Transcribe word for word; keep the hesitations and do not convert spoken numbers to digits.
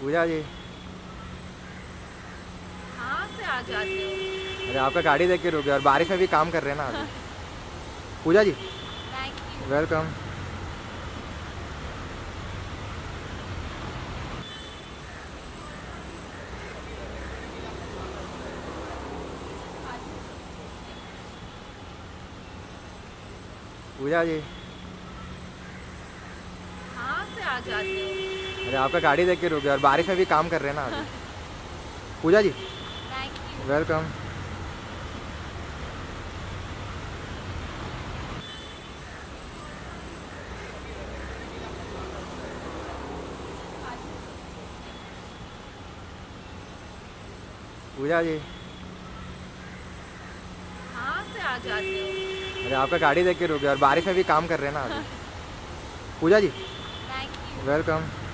पूजा जी। कहाँ से आ जाते हो? अरे आपका गाड़ी देख के रुक गया और बारिश में भी काम कर रहे हैं ना अभी। Puja ji. Thank you. Welcome. Puja ji. कहाँ से आ जाते हो? अरे आपका गाड़ी देख के रुक गया और बारिश में भी काम कर रहे हैं ना अभी। Puja ji. Thank you. Welcome. Puja ji. कहाँ से आ जाते हो? अरे आपका गाड़ी देख के रुक गया और बारिश में भी काम कर रहे हैं ना अभी। Puja ji. Thank you. Welcome.